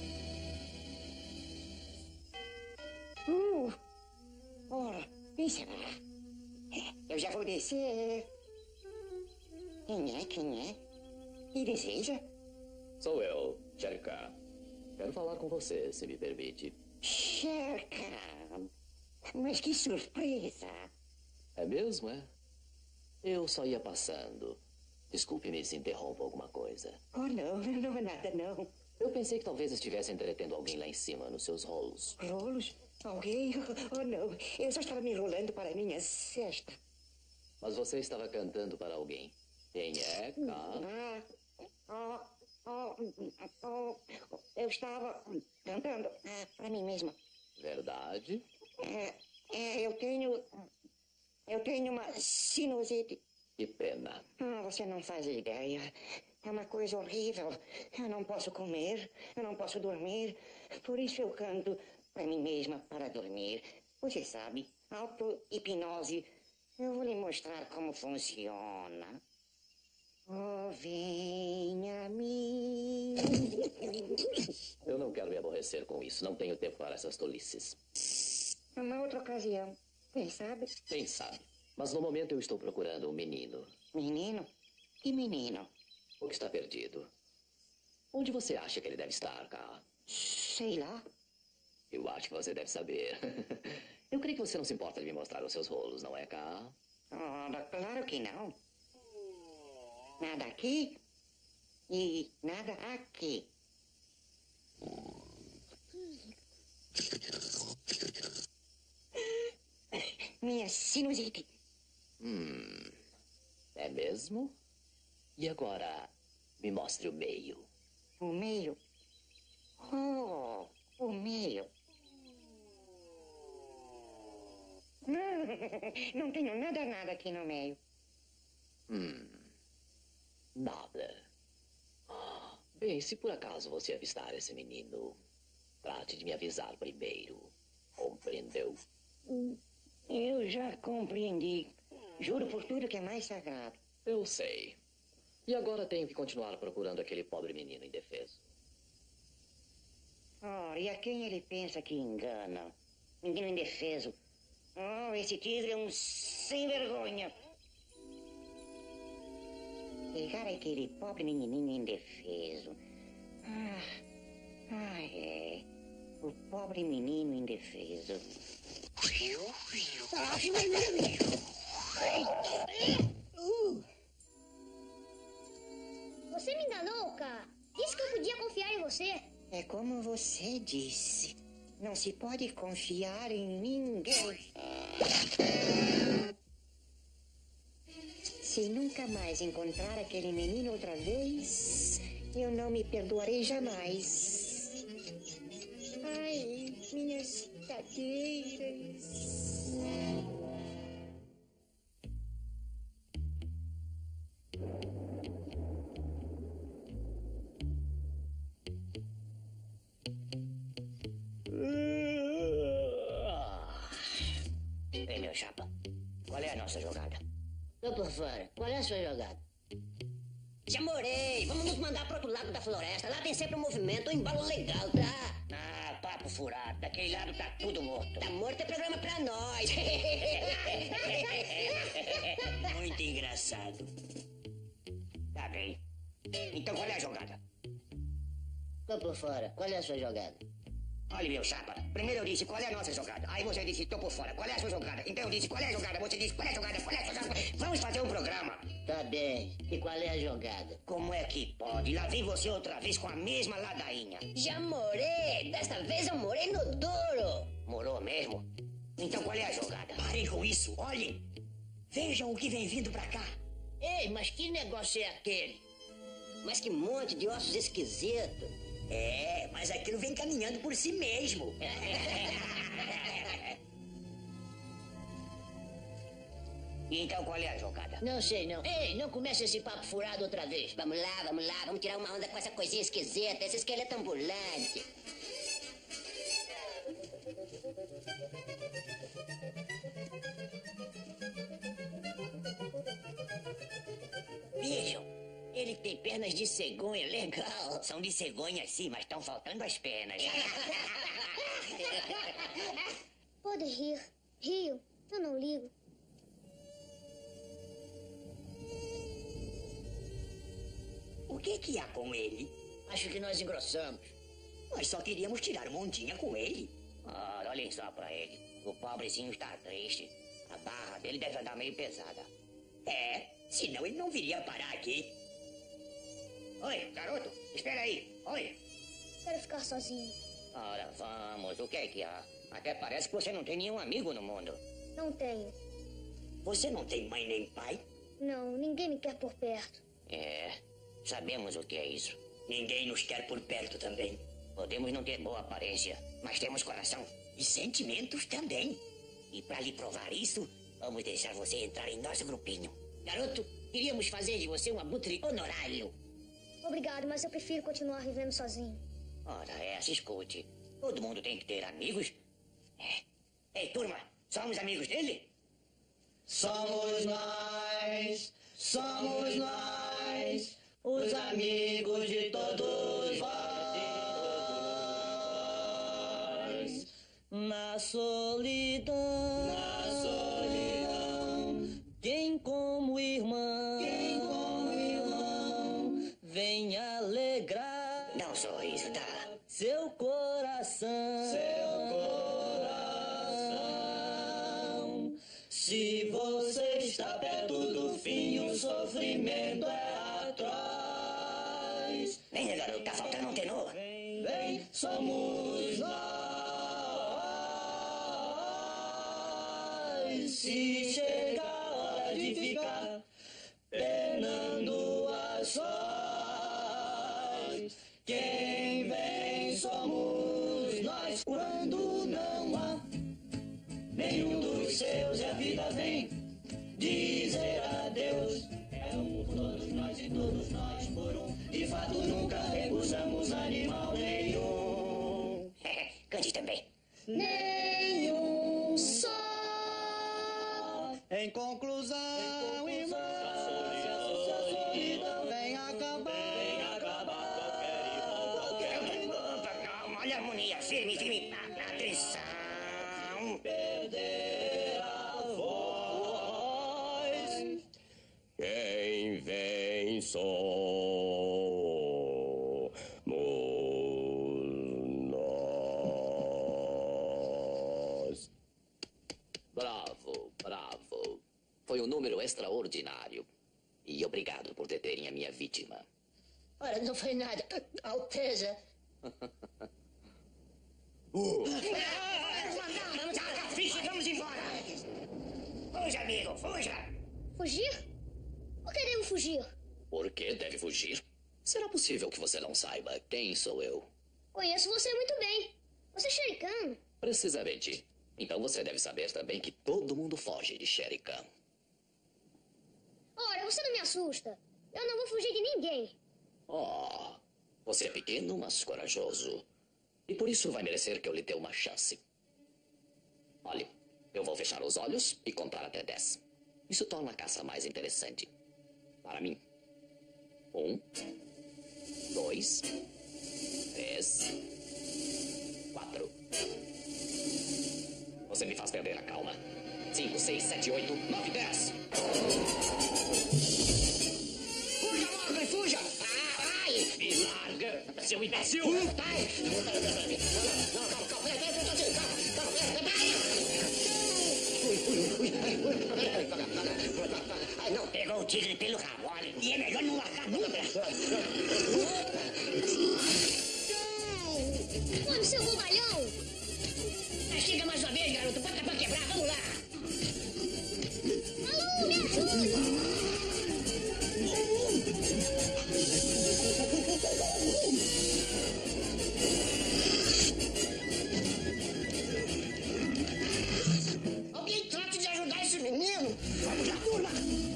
Uh, ora, quem será? Eu já vou descer. Quem é? Quem é? Que deseja? Sou eu, Shere Khan. Quero falar com você, se me permite. Shere Khan. Mas que surpresa! É mesmo, é? Eu só ia passando. Desculpe-me se interrompo alguma coisa. Oh, não, não é nada, não. Eu pensei que talvez estivesse entretendo alguém lá em cima, nos seus rolos. Rolos? Alguém? Oh, não. Eu só estava me enrolando para a minha cesta. Mas você estava cantando para alguém. Quem é, Cá? Ah, oh, oh, oh, eu estava cantando é, para mim mesma. Verdade? É, é, eu tenho... Eu tenho uma sinusite. Que pena. Ah, você não faz ideia. É uma coisa horrível. Eu não posso comer, eu não posso dormir. Por isso eu canto para mim mesma para dormir. Você sabe, auto-hipnose. Eu vou lhe mostrar como funciona. Oh, venha a mim. Eu não quero me aborrecer com isso. Não tenho tempo para essas tolices. Uma outra ocasião. Quem sabe? Quem sabe? Mas no momento eu estou procurando um menino. Menino? Que menino? O que está perdido. Onde você acha que ele deve estar, Cá? Sei lá. Eu acho que você deve saber. Eu creio que você não se importa de me mostrar os seus rolos, não é, Cá? Oh, claro que não. Nada aqui e nada aqui. Minha sinusite. Hum, é mesmo? E agora, me mostre o meio. O meio? Oh, o meio. Não, não tenho nada, nada aqui no meio. Hum, nada. Bem, se por acaso você avistar esse menino, trate de me avisar primeiro. Compreendeu? Eu já compreendi. Juro por tudo que é mais sagrado. Eu sei. E agora tenho que continuar procurando aquele pobre menino indefeso. Oh, e a quem ele pensa que engana? Menino indefeso. Oh, esse tigre é um sem vergonha. Pegar aquele pobre menininho indefeso. Ah, ah, é. O pobre menino indefeso. Você me enganou, Cá. Disse que eu podia confiar em você. É como você disse. Não se pode confiar em ninguém. Se nunca mais encontrar aquele menino outra vez, eu não me perdoarei jamais. Ai, minhas cadeiras. Ei, meu chapa, qual é a nossa jogada? Tô por fora. Qual é a sua jogada? Já morei. Vamos nos mandar pro outro lado da floresta. Lá tem sempre um movimento, um embalo legal, tá? Ah, papo furado. Daquele lado tá tudo morto. Tá morto é programa pra nós. Muito engraçado. Tá bem. Então qual é a jogada? Tô por fora. Qual é a sua jogada? Olha, meu chapa, primeiro eu disse qual é a nossa jogada. Aí você disse, tô por fora, qual é a sua jogada? Então eu disse, qual é a jogada? Você disse, qual é a jogada? Qual é a sua jogada? Vamos fazer um programa. Tá bem. E qual é a jogada? Como é que pode? Lá vem você outra vez com a mesma ladainha. Já morei. Desta vez eu morei no duro. Morou mesmo? Então qual é a jogada? Parem com isso, olhem. Vejam o que vem vindo pra cá. Ei, mas que negócio é aquele? Mas que monte de ossos esquisitos. É, mas aquilo vem caminhando por si mesmo. Então qual é a jogada? Não sei, não. Ei, não comece esse papo furado outra vez. Vamos lá, vamos lá, vamos tirar uma onda com essa coisinha esquisita, esse esqueleto ambulante. Vejam, ele tem pernas de cegonha, legal. São de cegonha sim, mas estão faltando as pernas. Pode rir. Rio. Eu não ligo. O que que há com ele? Acho que nós engrossamos. Nós só queríamos tirar uma ondinha com ele. Ah, olhem só pra ele. O pobrezinho está triste. A barra dele deve andar meio pesada. É, senão ele não viria parar aqui. Oi, garoto, espera aí. Oi. Quero ficar sozinho. Ora, vamos, o que é que há? Até parece que você não tem nenhum amigo no mundo. Não tenho. Você não tem mãe nem pai? Não, ninguém me quer por perto. É, sabemos o que é isso. Ninguém nos quer por perto também. Podemos não ter boa aparência, mas temos coração. E sentimentos também. E para lhe provar isso, vamos deixar você entrar em nosso grupinho. Garoto, queríamos fazer de você um abutre honorário. Obrigado, mas eu prefiro continuar vivendo sozinho. Ora, essa, escute. Todo mundo tem que ter amigos. É. Ei, turma, somos amigos dele? Somos nós, somos nós, os amigos de todos vós. Na solidão, na solidão, quem como irmão, quem como irmão, vem alegrar. Dá um sorriso, tá? Seu coração, seu coração. Se você está perto do fim, o sofrimento é atroz. Vem, garoto, tá faltando um tenor. Vem, vem, somos nós. Se chega a hora de ficar penando a sós, quem vem somos nós. Quando não há nenhum dos seus, a vida vem dizer adeus. É um por todos nós e todos nós por um. De fato nunca recusamos animal nenhum. Cante também. Nenhum só. Em conclusão, irmão, se a solidão vem acabar, vem acabar qualquer irmão, qualquer Calma, olha a harmonia, firme, firme. Atenção. perder a voz. Quem vem somos nós. Bravo, bravo. Foi um número extraordinário. E obrigado por deterem a minha vítima. Ora, não foi nada. Alteza. Vamos, vamos embora. Fuja, amigo, fuja. Fugir? Por que devo fugir? Por que deve fugir? Será possível que você não saiba quem sou eu? Conheço você muito bem. Você é Shere Khan. Precisamente. Então você deve saber também que todo mundo foge de Shere Khan. Ora, você não me assusta. Eu não vou fugir de ninguém. Oh, você é pequeno, mas corajoso. E por isso vai merecer que eu lhe dê uma chance. Olhe, eu vou fechar os olhos e contar até dez. Isso torna a caça mais interessante. Para mim. Um, dois, três, quatro. Você me faz perder a calma. Cinco, seis, sete, oito, nove, dez. Fuja, Morgan, fuja. Ah, ai. Me larga, seu imbecil. Ai. Não, calma, calma. Peraí, peraí, peraí, calma, calma, peraí. Ui, ui, ui. Ai, não, pegou o tigre pelo rabo, olha. E é melhor não largar nunca. Olha o seu bobalhão. Chega mais uma vez, garoto. Bota pra quebrar, vamos lá. Alô, me ajuda. Alguém trate de ajudar esse menino. Vamos lá, turma.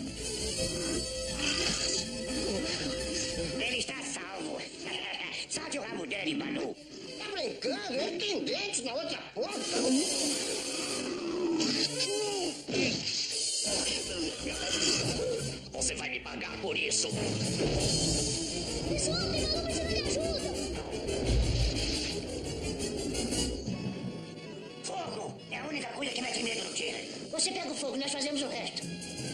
Ele está salvo. Salte o rabo dele, Balu. Tá brincando? Ele tem dentes na outra ponta. Você vai me pagar por isso. Pessoal, o Balu precisa de ajuda. Fogo é a única coisa que mete medo no tigre. Você pega o fogo, nós fazemos o resto.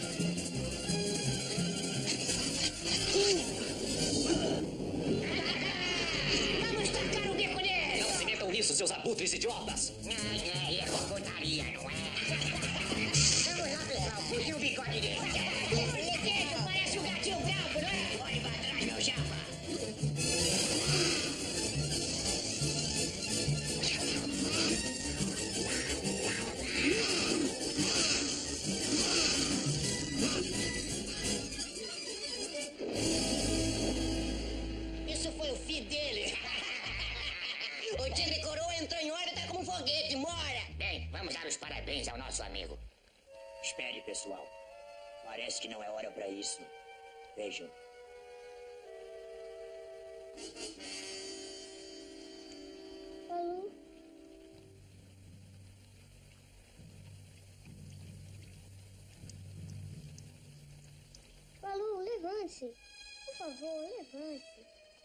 Vamos tacar o bico nele. Não se metam nisso, seus abutres idiotas. Ai, ai, é cocotaria, não é? Vamos lá, pessoal, puxe o bigode dele. Isso parece um gatinho bravo, não é? Olhe pra trás, meu chapa. Espere, pessoal. Parece que não é hora para isso. Vejam. Balu. Balu, levante-se. Por favor, levante-se.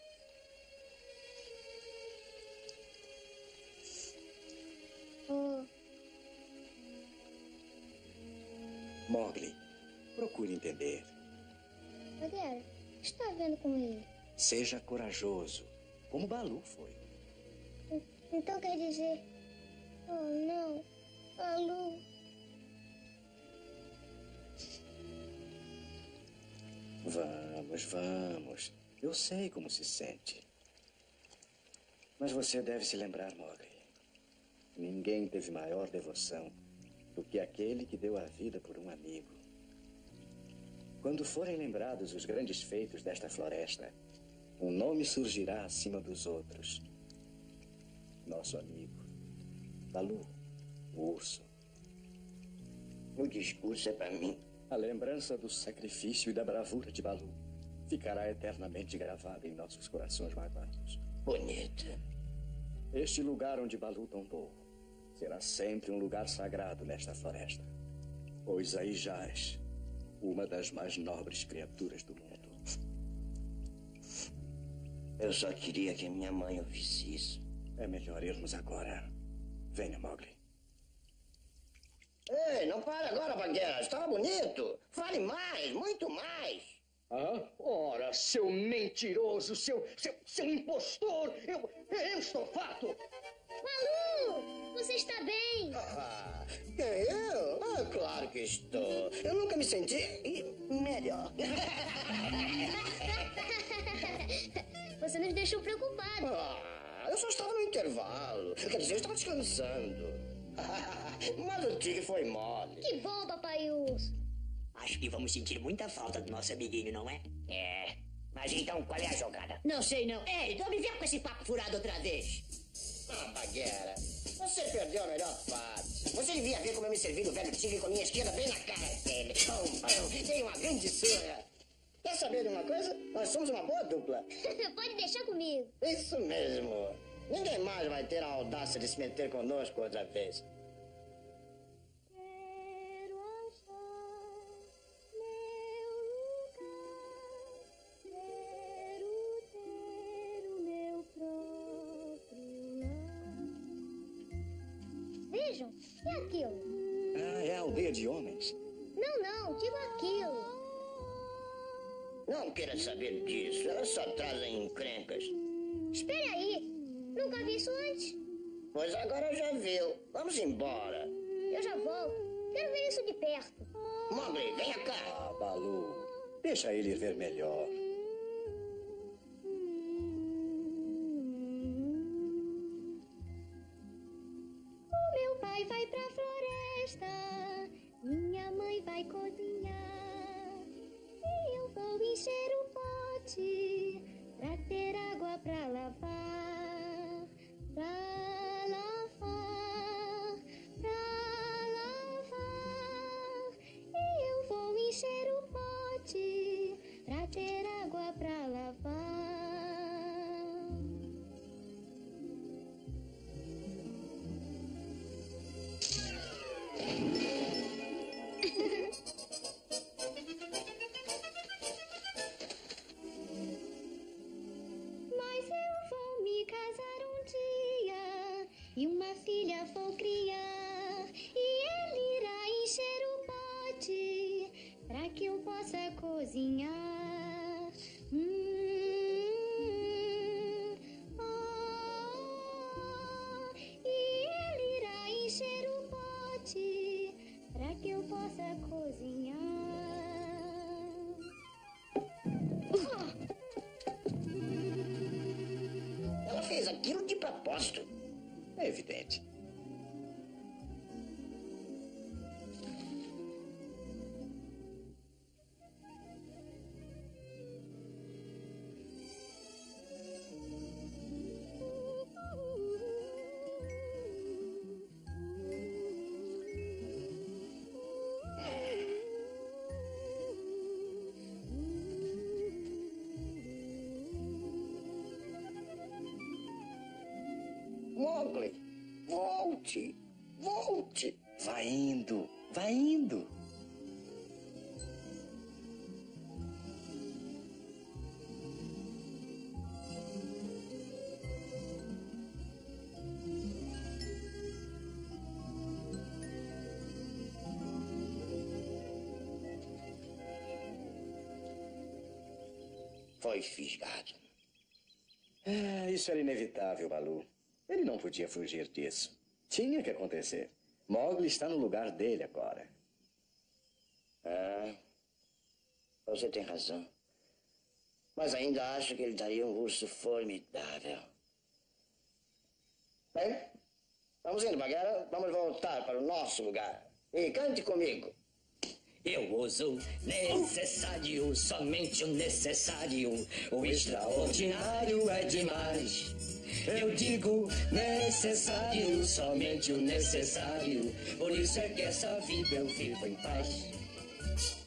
Oh. Mowgli, procure entender. Bagheera, o que está vendo com ele? Seja corajoso, como Balu foi. Então quer dizer... Oh, não. Balu. Vamos, vamos. Eu sei como se sente. Mas você deve se lembrar, Mowgli. Ninguém teve maior devoção do que aquele que deu a vida por um amigo. Quando forem lembrados os grandes feitos desta floresta, um nome surgirá acima dos outros. Nosso amigo, Balu, o urso. O discurso é para mim. A lembrança do sacrifício e da bravura de Balu ficará eternamente gravada em nossos corações magoados. Bonito. Este lugar onde Balu tombou será sempre um lugar sagrado nesta floresta, pois aí jaz uma das mais nobres criaturas do mundo. Eu só queria que minha mãe ouvisse isso. É melhor irmos agora. Venha, Mowgli. Ei, não para agora, Bagheera. Estava bonito. Fale mais, muito mais. Ah? Ora, seu mentiroso, seu, seu, seu impostor! Eu, eu estou farto! Balu, você está bem? Ah, eu? Ah, claro que estou. Eu nunca me senti melhor. Você nos deixou preocupados. Ah, eu só estava no intervalo. Quer dizer, eu estava descansando. Mas o tigre foi mole. Que bom, papai urso. Acho que vamos sentir muita falta do nosso amiguinho, não é? É. Mas então, qual é a jogada? Não sei, não. Ei, não me venha com esse papo furado outra vez. Ah, Bagheera, você perdeu a melhor parte. Você devia ver como eu me servi do velho tigre com minha esquerda bem na cara dele. Pum, pum, tem uma grande surra. Quer saber de uma coisa? Nós somos uma boa dupla. Pode deixar comigo. Isso mesmo. Ninguém mais vai ter a audácia de se meter conosco outra vez. Quero achar meu lugar. Quero ter o meu próprio lar. Vejam, e aquilo? Ah, é a aldeia de homens. Não, não, digo aquilo. Não queira saber disso. Elas só trazem encrencas. Espere aí. Nunca vi isso antes. Pois agora já viu. Vamos embora. Eu já volto. Quero ver isso de perto. Mowgli, venha cá. Ah, Balu, deixa ele ver melhor. O meu pai vai pra floresta. Minha mãe vai cozinhar. E eu vou encher o pote pra ter água pra lavar. Pra lavar, pra lavar. E eu vou encher o pote pra ter água pra lavar. Mas eu vou me casar um dia e uma filha vou criar, e ele irá encher o pote pra que eu possa cozinhar. Hum, oh, e ele irá encher o pote pra que eu possa cozinhar. Ela fez aquilo de propósito. É evidente. Volte, volte. Vai indo, vai indo. Foi fisgado. É, isso era inevitável, Balu. Ele não podia fugir disso. Tinha que acontecer. Mowgli está no lugar dele agora. É, você tem razão. Mas ainda acho que ele daria um urso formidável. Bem, vamos indo, Bagheera. Vamos voltar para o nosso lugar. E cante comigo. Eu uso necessário, somente o necessário. O extraordinário é demais. Eu digo necessário, somente o necessário. Por isso é que essa vida eu vivo em paz.